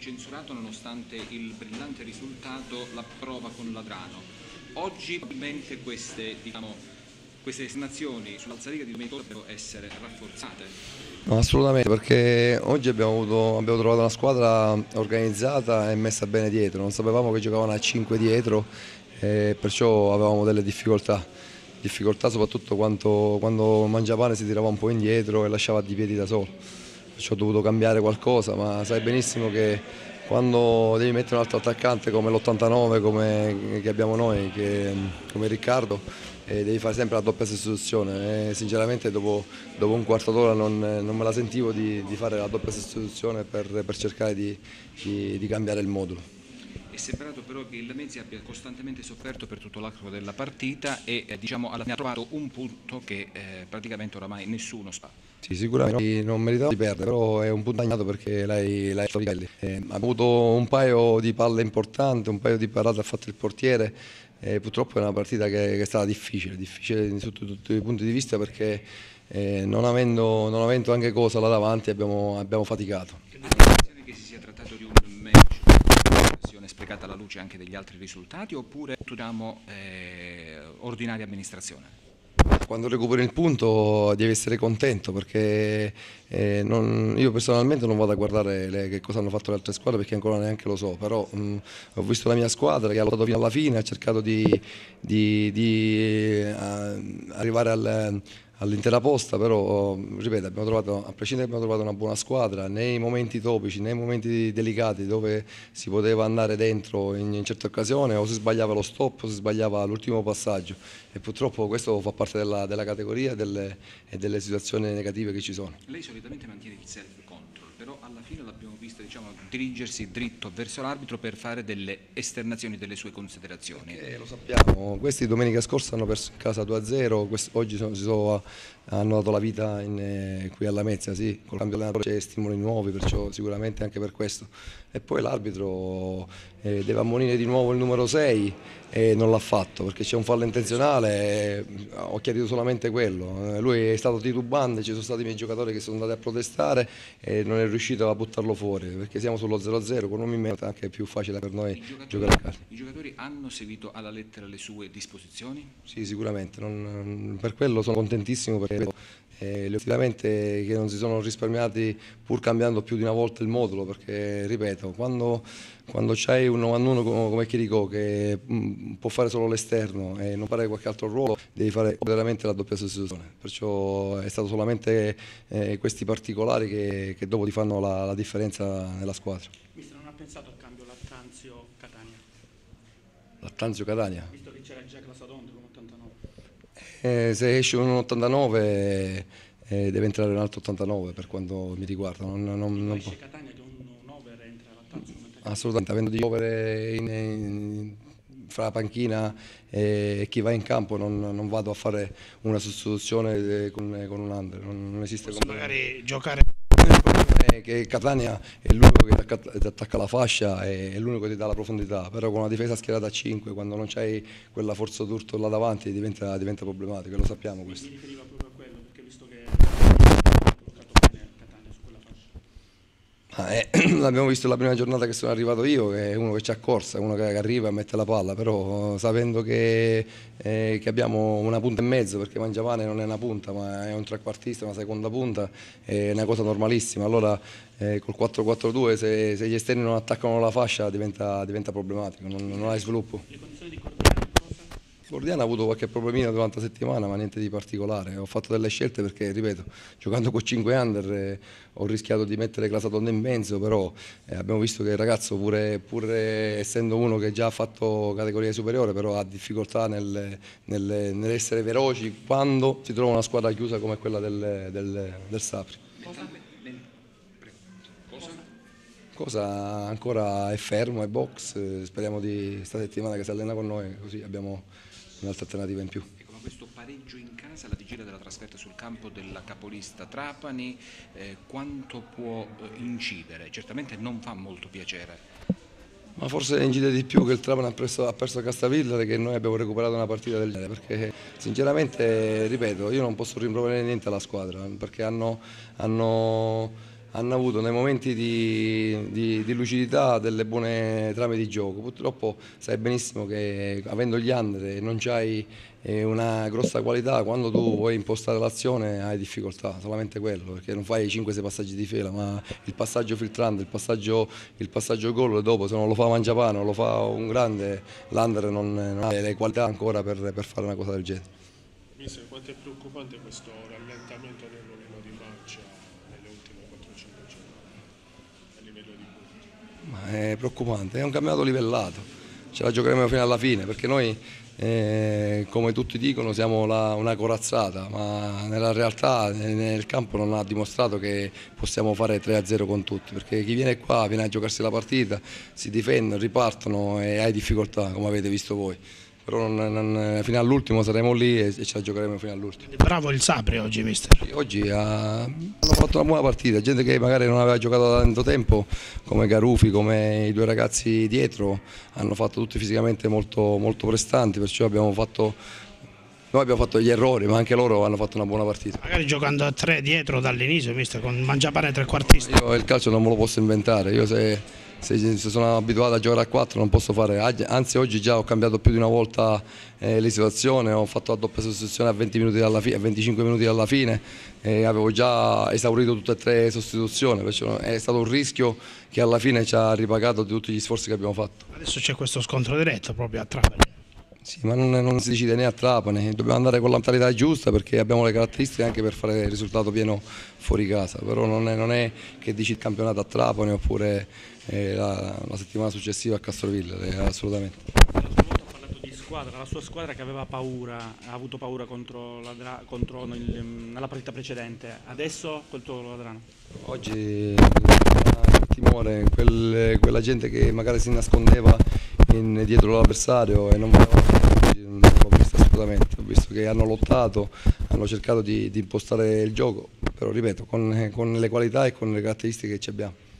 censurato nonostante il brillante risultato la prova con Ladrano. Oggi probabilmente queste estimazioni sull'alzariga di domenica devono essere rafforzate. No, assolutamente, perché oggi abbiamo trovato una squadra organizzata e messa bene dietro, non sapevamo che giocavano a 5 dietro e perciò avevamo delle difficoltà soprattutto quando Mangiapane si tirava un po' indietro e lasciava di piedi da solo, perciò ho dovuto cambiare qualcosa, ma sai benissimo che quando devi mettere un altro attaccante come l'89 che abbiamo noi, come Riccardo, devi fare sempre la doppia sostituzione. Sinceramente dopo un quarto d'ora non me la sentivo di fare la doppia sostituzione per cercare di cambiare il modulo. È sembrato però che il Lamezia abbia costantemente sofferto per tutto l'arco della partita e diciamo, alla fine ha trovato un punto che praticamente oramai nessuno sa. Sì, sicuramente non meritava di perdere, però è un punto bagnato perché l'hai storicato. Ha avuto un paio di palle importanti, un paio di parate ha fatto il portiere. Purtroppo è una partita che è stata difficile sotto tutti i punti di vista perché non avendo anche cosa là davanti abbiamo faticato. Che si sia trattato di un match, un'azione sprecata alla luce anche degli altri risultati oppure ordinaria amministrazione? Quando recuperi il punto devi essere contento perché io personalmente non vado a guardare che cosa hanno fatto le altre squadre perché ancora neanche lo so, però ho visto la mia squadra che ha lottato fino alla fine, ha cercato di arrivare all'intera posta, però ripeto, a prescindere abbiamo trovato una buona squadra nei momenti topici, nei momenti delicati dove si poteva andare dentro in certe occasioni o si sbagliava lo stop o si sbagliava l'ultimo passaggio e purtroppo questo fa parte della categoria e delle situazioni negative che ci sono. Lei solitamente mantiene il self-control, però alla fine l'abbiamo vista dirigersi dritto verso l'arbitro per fare delle esternazioni delle sue considerazioni. Lo sappiamo, questi domenica scorsa hanno perso in casa 2-0, oggi hanno dato la vita qui alla Lamezia, sì, col cambio allenatore c'è stimoli nuovi, perciò sicuramente anche per questo. E poi l'arbitro deve ammonire di nuovo il numero 6 e non l'ha fatto perché c'è un fallo intenzionale, ho chiarito solamente quello. Lui è stato titubante, ci sono stati i miei giocatori che sono andati a protestare e non è riuscito a buttarlo fuori perché siamo sullo 0-0, con un in meno è anche più facile per noi giocare a calcio. I giocatori hanno seguito alla lettera le sue disposizioni? Sì, sicuramente, per quello sono contentissimo perché effettivamente che non si sono risparmiati pur cambiando più di una volta il modulo perché, ripeto, quando c'hai un 91 come Chirico che può fare solo l'esterno e non fare qualche altro ruolo, devi fare veramente la doppia sostituzione, perciò è stato solamente questi particolari che dopo ti fanno la differenza nella squadra. Mister, non ha pensato al cambio Lattanzio-Catania? Lattanzio-Catania? Visto che c'era già Clasadonte con 89. Se esce un 89 deve entrare un altro 89 per quanto mi riguarda. Non esce Catania che un over entra Lattanzio? Assolutamente, avendo di over fra la panchina e chi va in campo non vado a fare una sostituzione con un under, non esiste. Magari giocare. Che Catania è l'unico che ti attacca la fascia, è l'unico che ti dà la profondità, però con una difesa schierata a 5, quando non c'hai quella forza d'urto là davanti diventa problematico, lo sappiamo questo. Mi riferiva proprio a quello, perché visto che ha bloccato bene Catania su quella fascia. L'abbiamo visto la prima giornata che sono arrivato io, che è uno che c'ha corsa, uno che arriva e mette la palla, però sapendo che abbiamo una punta e mezzo, perché Mangiapane non è una punta ma è un trequartista, una seconda punta, è una cosa normalissima, allora col 4-4-2 se gli esterni non attaccano la fascia diventa problematico, non hai sviluppo. Le condizioni di Cordiano cosa? Cordiano ha avuto qualche problemino durante la settimana, ma niente di particolare. Ho fatto delle scelte perché, ripeto, giocando con 5 under ho rischiato di mettere Clasadonde in mezzo, però abbiamo visto che il ragazzo, pur essendo uno che già ha fatto categoria superiore, però ha difficoltà nell'essere veloci quando si trova una squadra chiusa come quella del Sapri. Cosa ancora è fermo, è box, speriamo di questa settimana che si allena con noi, così abbiamo un'altra alternativa in più. Ecco, ma questo pareggio in casa, alla vigilia della trasferta sul campo della capolista Trapani, quanto può incidere? Certamente non fa molto piacere. Ma forse incide di più che il Trapani ha perso a Castavillare, che noi abbiamo recuperato una partita del genere, perché sinceramente, ripeto, io non posso rimproverare niente alla squadra, perché hanno hanno avuto nei momenti di lucidità delle buone trame di gioco. Purtroppo sai benissimo che avendo gli under non c'hai una grossa qualità, quando tu vuoi impostare l'azione hai difficoltà, solamente quello, perché non fai 5-6 passaggi di fila, ma il passaggio filtrante, il passaggio gol dopo, se non lo fa Mangiapane, non lo fa un grande, l'under non ha le qualità ancora per fare una cosa del genere. Mister, quanto è preoccupante questo rallentamento nel movimento di marcia nelle ultime 4-5 giornate a livello di punti? Ma è preoccupante, è un campionato livellato, ce la giocheremo fino alla fine, perché noi come tutti dicono siamo una corazzata, ma nella realtà nel campo non ha dimostrato che possiamo fare 3-0 con tutti, perché chi viene qua viene a giocarsi la partita, si difendono, ripartono e hai difficoltà come avete visto voi. Però fino all'ultimo saremo lì e ce la giocheremo fino all'ultimo. Bravo il Sapri oggi, mister. Oggi hanno fatto una buona partita, gente che magari non aveva giocato da tanto tempo, come Garufi, come i due ragazzi dietro, hanno fatto tutti fisicamente molto, molto prestanti, perciò noi abbiamo fatto gli errori, ma anche loro hanno fatto una buona partita. Magari giocando a 3 dietro dall'inizio, mister, con Mangiapane trequartista. Io il calcio non me lo posso inventare, io se sono abituato a giocare a 4 non posso fare, anzi oggi già ho cambiato più di una volta le situazioni, ho fatto la doppia sostituzione a 20 minuti a 25 minuti dalla fine, avevo già esaurito tutte e 3 le sostituzioni, perciò è stato un rischio che alla fine ci ha ripagato di tutti gli sforzi che abbiamo fatto. Adesso c'è questo scontro diretto proprio a Trapani. Sì, ma non si decide né a Trapani, dobbiamo andare con la mentalità giusta perché abbiamo le caratteristiche anche per fare il risultato pieno fuori casa, però non è che dici il campionato a Trapani oppure la settimana successiva a Castroville, assolutamente. L'altra volta ha parlato di squadra, la sua squadra che aveva paura, ha avuto paura nella partita precedente, adesso col tuo Ladrano? Oggi il timore, quella gente che magari si nascondeva dietro l'avversario e non l'ho visto assolutamente, ho visto che hanno lottato, hanno cercato di impostare il gioco, però ripeto, con le qualità e con le caratteristiche che ci abbiamo.